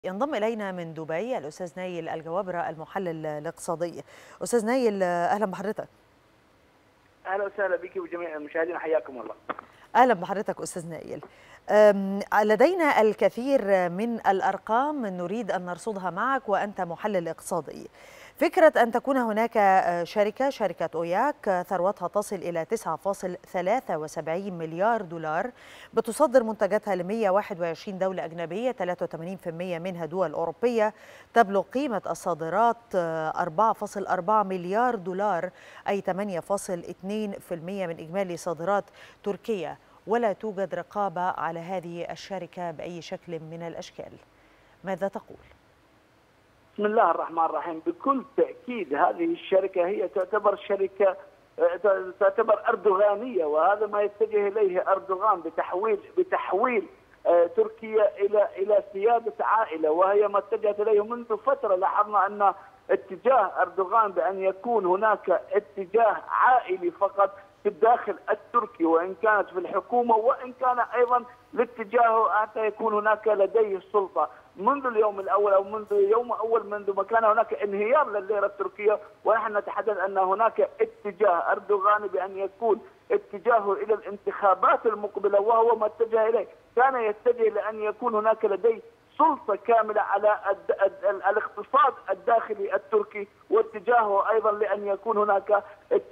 ينضم إلينا من دبي الأستاذ نايل الجوابرة المحلل الاقتصادي. أستاذ نايل، أهلا بحضرتك. اهلا وسهلا بك وجميع المشاهدين، حياكم الله. أهلا بحضرتك أستاذ نايل. لدينا الكثير من الأرقام نريد أن نرصدها معك وأنت محلل اقتصادي. فكرة أن تكون هناك شركة أوياك ثروتها تصل إلى 9.73 مليار دولار، بتصدر منتجاتها ل 121 دولة أجنبية، 83% منها دول أوروبية، تبلغ قيمة الصادرات 4.4 مليار دولار، أي 8.2% من إجمالي صادرات تركيا، ولا توجد رقابة على هذه الشركة بأي شكل من الأشكال. ماذا تقول؟ بسم الله الرحمن الرحيم. بكل تأكيد هذه الشركة هي تعتبر شركة تعتبر أردوغانية، وهذا ما يتجه إليه أردوغان بتحويل تركيا إلى سيادة عائلة، وهي ما اتجهت إليه منذ فترة. لاحظنا أن اتجاه أردوغان بأن يكون هناك اتجاه عائلي فقط في الداخل التركي، وإن كانت في الحكومة وإن كان أيضا لاتجاهه حتى يكون هناك لديه السلطة. منذ اليوم الأول أو منذ يوم أول منذ ما كان هناك انهيار للليرة التركية، ونحن نتحدث أن هناك اتجاه أردوغان بأن يكون اتجاهه إلى الانتخابات المقبلة، وهو ما اتجه إليه. كان يتجه لأن يكون هناك لديه سلطة كاملة على الاقتصاد الداخلي التركي، واتجاهه أيضا لأن يكون هناك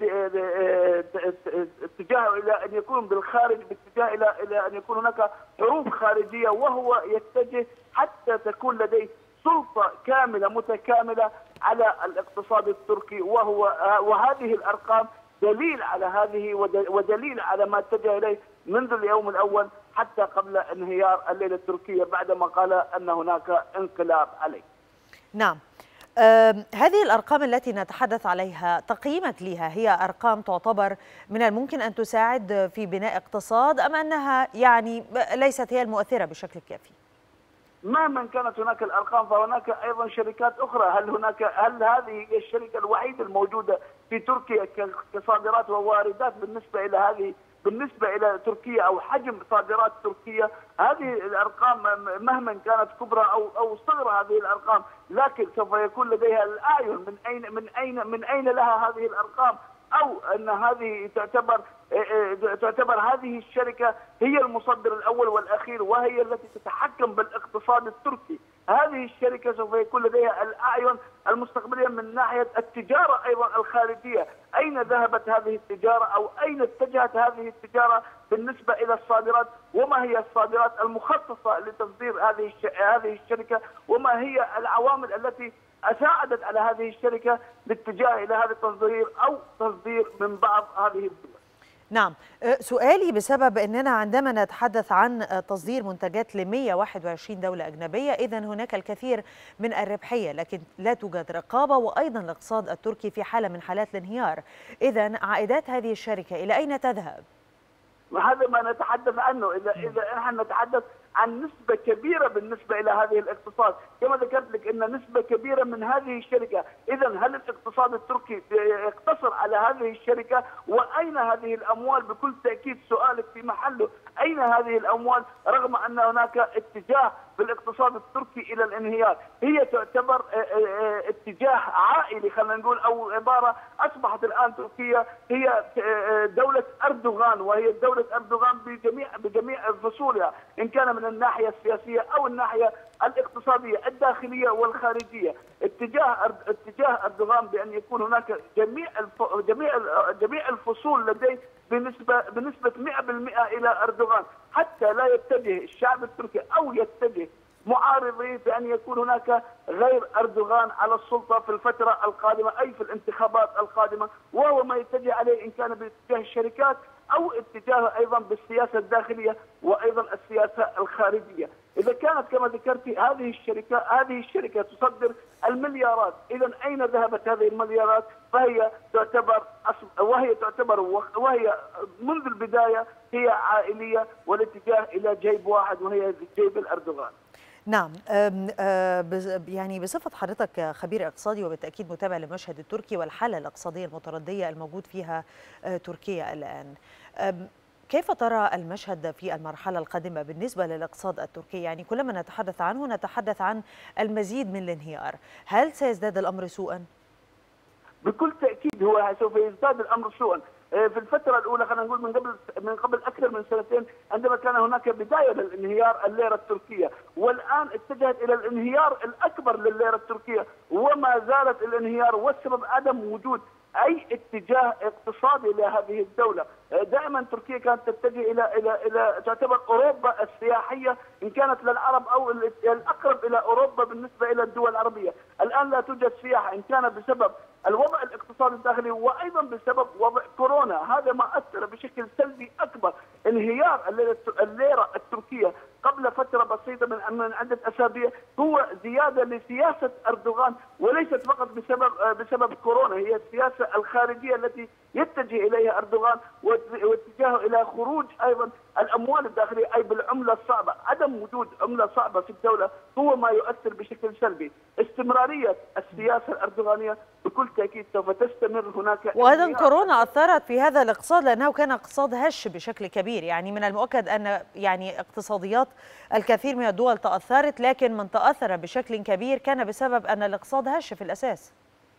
اتجاهه إلى أن يكون بالخارج، باتجاه إلى أن يكون هناك حروب خارجية، وهو يتجه حتى تكون لديه سلطة كاملة متكاملة على الاقتصاد التركي. وهذه الأرقام دليل على هذه ودليل على ما اتجه إليه منذ اليوم الأول حتى قبل انهيار الليلة التركية، بعدما قال أن هناك انقلاب عليه. نعم. هذه الأرقام التي نتحدث عليها، تقييمك لها، هي أرقام تعتبر من الممكن أن تساعد في بناء اقتصاد، أم أنها ليست هي المؤثرة بشكل كافي؟ مهما كانت هناك الارقام فهناك ايضا شركات اخرى. هل هذه هي الشركه الوحيده الموجوده في تركيا كصادرات وواردات بالنسبه الى تركيا او حجم صادرات تركيا؟ هذه الارقام مهما كانت كبرى او صغرى هذه الارقام، لكن سوف يكون لديها الاعين من اين لها هذه الارقام، او ان هذه تعتبر هذه الشركه هي المصدر الاول والاخير، وهي التي تتحكم بالاقتصاد التركي. هذه الشركه سوف يكون لديها الاعين المستقبليه من ناحيه التجاره ايضا الخارجيه. اين ذهبت هذه التجاره او اين اتجهت هذه التجاره بالنسبه الى الصادرات؟ وما هي الصادرات المخصصه لتصدير هذه الشركه؟ وما هي العوامل التي ساعدت على هذه الشركة للاتجاه إلى هذا التصدير أو تصدير من بعض هذه الدول؟ نعم. سؤالي بسبب أننا عندما نتحدث عن تصدير منتجات ل 121 دولة أجنبية، إذن هناك الكثير من الربحية، لكن لا توجد رقابة، وأيضا الاقتصاد التركي في حالة من حالات الانهيار. إذن عائدات هذه الشركة إلى أين تذهب؟ وهذا ما نتحدث عنه. إذا نحن نتحدث عن نسبة كبيرة بالنسبة إلى هذه الاقتصاد، كما ذكرت لك أن نسبة كبيرة من هذه الشركة. إذا هل الاقتصاد التركي يقتصر على هذه الشركة؟ وأين هذه الأموال؟ بكل تأكيد سؤالك في محله. أين هذه الأموال رغم أن هناك اتجاه بالاقتصاد التركي إلى الانهيار؟ هي تعتبر اتجاه عائلي، خلينا نقول، أو عبارة أصبحت الآن تركيا هي دولة أردوغان، وهي دولة أردوغان بجميع فصولها، إن كان من الناحية السياسية أو الناحية الاقتصادية الداخلية والخارجية. اتجاه أردوغان بأن يكون هناك جميع الفصول لديه بنسبة 100% إلى أردوغان، حتى لا يتجه الشعب التركي أو يتجه معارضي بأن يكون هناك غير أردوغان على السلطة في الفترة القادمة، أي في الانتخابات القادمة، وهو ما يتجه عليه إن كان باتجاه الشركات أو اتجاهه أيضا بالسياسة الداخلية وأيضا السياسة الخارجية. إذا كانت كما ذكرت هذه الشركة تصدر المليارات، إذا أين ذهبت هذه المليارات؟ وهي منذ البداية هي عائلية والاتجاه إلى جيب واحد، وهي جيب الأردوغان. نعم. بصفة حضرتك خبير اقتصادي وبالتأكيد متابع للمشهد التركي والحالة الاقتصادية المتردية الموجود فيها تركيا الآن، كيف ترى المشهد في المرحلة القادمة بالنسبة للاقتصاد التركي؟ يعني كلما نتحدث عنه نتحدث عن المزيد من الانهيار، هل سيزداد الأمر سوءا؟ بكل تاكيد هو سوف يزداد الامر سوءا. في الفتره الاولى خلينا نقول من قبل اكثر من سنتين، عندما كان هناك بدايه للانهيار الليره التركيه، والان اتجهت الى الانهيار الاكبر لليره التركيه، وما زالت الانهيار، والسبب عدم وجود اي اتجاه اقتصادي لهذه الدوله. دائما تركيا كانت تتجه الى تعتبر اوروبا السياحيه ان كانت للعرب، او الاقرب الى اوروبا بالنسبه الى الدول العربيه. الان لا توجد سياحه، ان كان بسبب الوضع الاقتصادي الداخلي وايضا بسبب وضع كورونا. هذا ما اثر بشكل سلبي اكبر. انهيار الليره التركيه قبل فتره بسيطه من عده اسابيع هو زياده لسياسه اردوغان، وليست فقط بسبب كورونا، هي السياسه الخارجيه التي يتجه اليها اردوغان، واتجاهه الى خروج ايضا الاموال الداخليه اي بالعمله الصعبه. عدم وجود عمله صعبه في الدوله هو ما يؤثر بشكل سلبي. استمراريه السياسه الاردوغانيه بكل تاكيد سوف تستمر هناك. وايضا كورونا اثرت في هذا الاقتصاد لانه كان اقتصاد هش بشكل كبير، يعني من المؤكد ان يعني اقتصاديات الكثير من الدول تاثرت، لكن من تاثر بشكل كبير كان بسبب ان الاقتصاد هش في الاساس.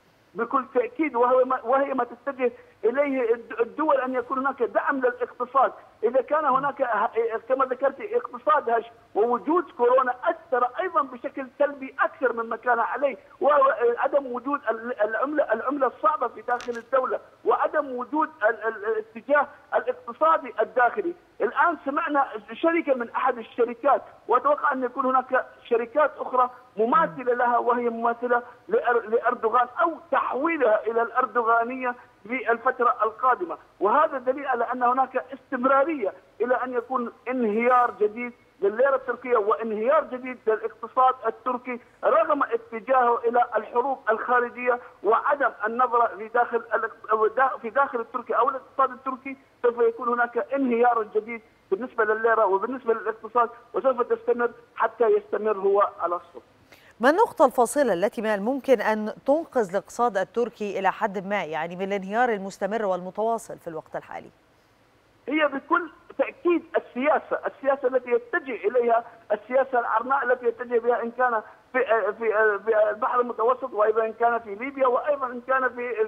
بكل تأكيد، وهي ما تتجه إليه الدول، أن يكون هناك دعم للاقتصاد. إذا كان هناك كما ذكرت اقتصاد هش ووجود كورونا أثر أيضا بشكل سلبي أكثر مما كان عليه، وهو عدم وجود العملة الصعبة في داخل الدولة، وعدم وجود الاتجاه الاقتصادي الداخلي. الآن سمعنا شركة من أحد الشركات، وأتوقع أن يكون هناك شركات أخرى مماثلة لها وهي مماثلة لأردوغان، أو تحويلها إلى الأردوغانية في الفترة القادمة. وهذا دليل على أن هناك استمرارية إلى أن يكون انهيار جديد للليرة التركية وانهيار جديد للاقتصاد التركي، رغم اتجاهه إلى الحروب الخارجية وعدم النظرة في داخل التركي أو الاقتصاد التركي. سوف يكون هناك انهيار جديد بالنسبة للليرة وبالنسبة للاقتصاد، وسوف تستمر حتى يستمر هو على السلطة. ما النقطة الفاصلة التي من الممكن أن تنقذ الاقتصاد التركي إلى حد ما، يعني من الانهيار المستمر والمتواصل في الوقت الحالي؟ هي بكل تأكيد السياسة التي يتجه إليها، السياسة العرناء التي يتجه بها، إن كان في البحر المتوسط، وأيضا إن كان في ليبيا، وأيضا إن كان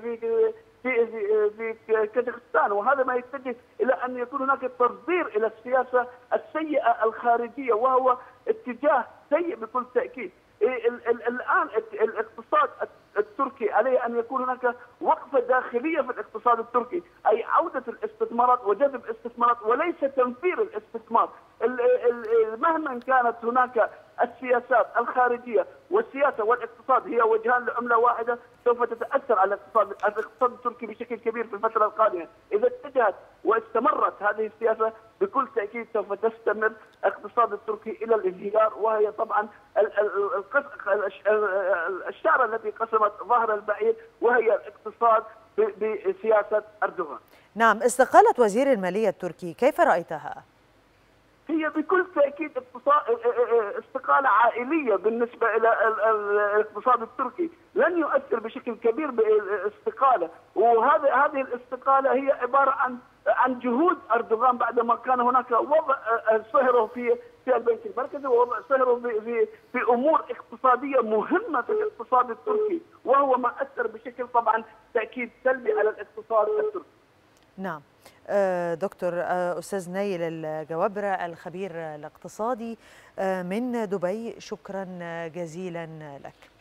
في كازاخستان. وهذا ما يتجه إلى أن يكون هناك تصدير إلى السياسة السيئة الخارجية، وهو اتجاه سيء بكل تأكيد. الآن الاقتصاد التركي عليه أن يكون هناك وقفة داخلية في الاقتصاد التركي، أي عودة الاستثمارات وجذب استثمارات وليس تنفير الاستثمار. مهما كانت هناك السياسات الخارجية والسياسة والاقتصاد هي وجهان لعملة واحدة، سوف تتأثر على الاقتصاد التركي بشكل كبير في الفترة القادمة. إذا اتجهت واستمرت هذه السياسة بكل تأكيد سوف تستمر الاقتصاد التركي إلى الانهيار، وهي طبعا الشعرة التي قسمت ظهر البعير، وهي الاقتصاد بسياسة أردوغان. نعم، استقالة وزير المالية التركي كيف رأيتها؟ هي بكل تأكيد استقالة عائلية بالنسبة إلى الاقتصاد التركي، لن يؤثر بشكل كبير بالاستقالة. هذه الاستقالة هي عبارة عن جهود أردوغان بعدما كان هناك وضع صهره في البنك المركزي، ووضع صهره في أمور اقتصادية مهمة في الاقتصاد التركي، وهو ما أثر بشكل طبعا تأكيد سلبي على الاقتصاد التركي. نعم. دكتور أستاذ نايل الجوابرة الخبير الاقتصادي من دبي، شكرا جزيلا لك.